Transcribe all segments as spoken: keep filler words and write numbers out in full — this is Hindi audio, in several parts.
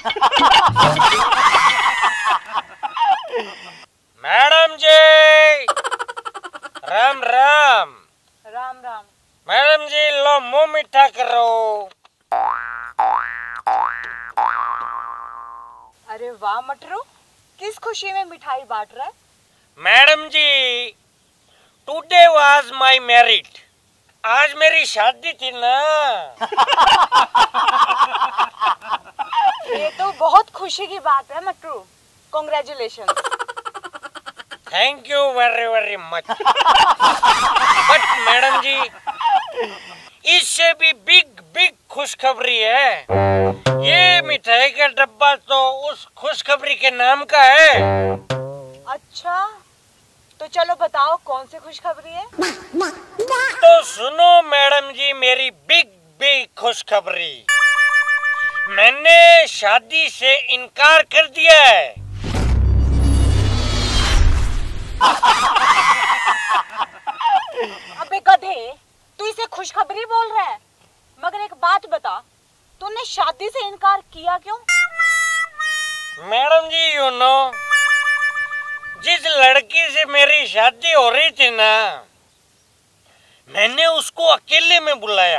मैडम जी, राम राम। राम राम। मैडम जी लो मुंह मीठा करो। अरे वाह मटरू, किस खुशी में मिठाई बांट रहा है? Madam ji, today was my married. आज मेरी शादी थी ना। ये तो बहुत खुशी की बात है Matru. Congratulations. Thank you very very much. But madam ji, इससे भी बिग बिग खुशखबरी है। ये मिठाई का डब्बा तो उस खुशखबरी के नाम का है। अच्छा, तो चलो बताओ कौन सी खुशखबरी है? तो सुनो मैडम जी मेरी बिग बिग खुशखबरी। मैंने शादी से इनकार कर दिया है। अबे गधे, तू इसे खुशखबरी बोल रहा है? मगर एक बात बता, तूने शादी से इनकार किया क्यों? मैडम जी यू नो, जिस लड़की से मेरी शादी हो रही थी ना, मैंने उसको अकेले में बुलाया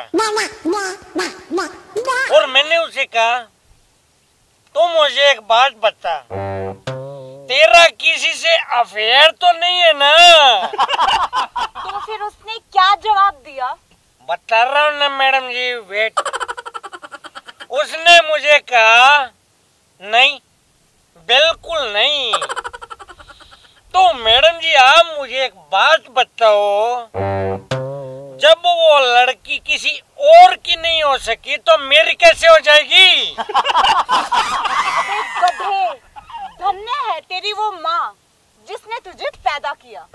और मैंने उसे कहा, तो मुझे एक बात बता, तेरा किसी से अफेयर तो नहीं है ना? तो फिर उसने क्या जवाब दिया? बता रहा हूँ ना मैडम जी, वेट। उसने मुझे कहा, नहीं, बिल्कुल नहीं। तो मैडम जी आप मुझे एक बात बताओ, जब वो लड़की किसी और की नहीं हो सकी तो मेरी कैसे हो जाएगी? अबे गधे, धन्य है तेरी वो माँ जिसने तुझे पैदा किया।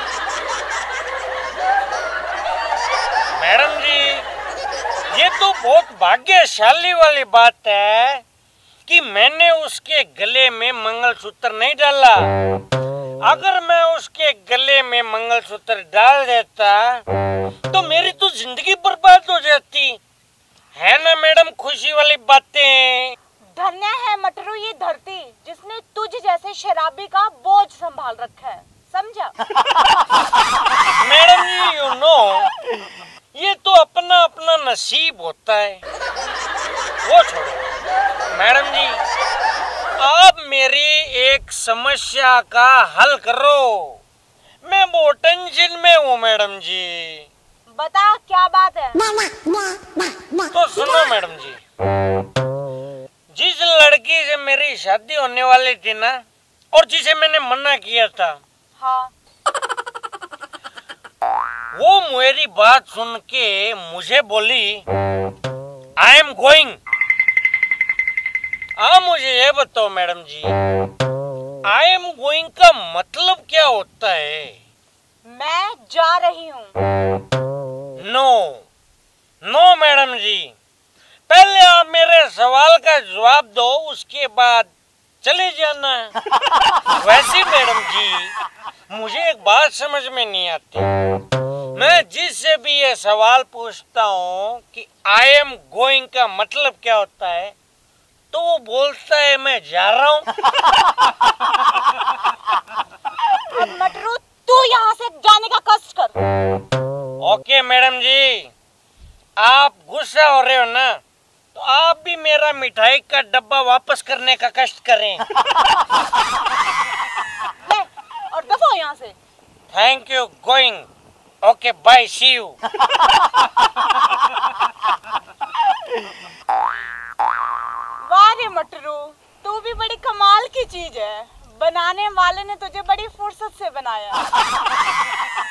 मैडम जी, ये तो बहुत भाग्यशाली वाली बात है कि मैंने उसके गले में मंगलसूत्र नहीं डाला। अगर मैं उसके गले में मंगलसूत्र डाल देता तो मेरी तो जिंदगी बर्बाद हो जाती है ना मैडम। खुशी वाली बातें। धन्य है मटरू ये धरती जिसने तुझ जैसे शराबी का बोझ संभाल रखा है, समझा? मैडम जी यू नो, ये तो अपना अपना नसीब होता है, वो छोड़ो। मैडम जी आप मेरी एक समस्या का हल करो, मैं बहुत टेंशन में हूँ मैडम जी। बता क्या बात है? तो सुनो मैडम जी, जिस लड़की से मेरी शादी होने वाली थी ना, और जिसे मैंने मना किया था, हाँ। वो मेरी बात सुन के मुझे बोली, आई एम गोइंग। हाँ मुझे ये बताओ madam ji, I am going का मतलब क्या होता है? मैं जा रही हूँ। नो नो मैडम जी, पहले आप मेरे सवाल का जवाब दो, उसके बाद चले जाना। वैसे मैडम जी मुझे एक बात समझ में नहीं आती, मैं जिससे भी ये सवाल पूछता हूँ कि आई एम गोइंग का मतलब क्या होता है, तो वो बोलता है मैं जा रहा हूँ। अब मटरू तू यहाँ से जाने का कष्ट कर। ओके मैडम जी, आप गुस्सा हो रहे हो ना, तो आप भी मेरा मिठाई का डब्बा वापस करने का कष्ट करें। ले और दफा यहाँ से। Thank you, going. Okay bye, see you. वाह रे मटरू, तू भी बड़ी कमाल की चीज है। बनाने वाले ने तुझे बड़ी फुर्सत से बनाया।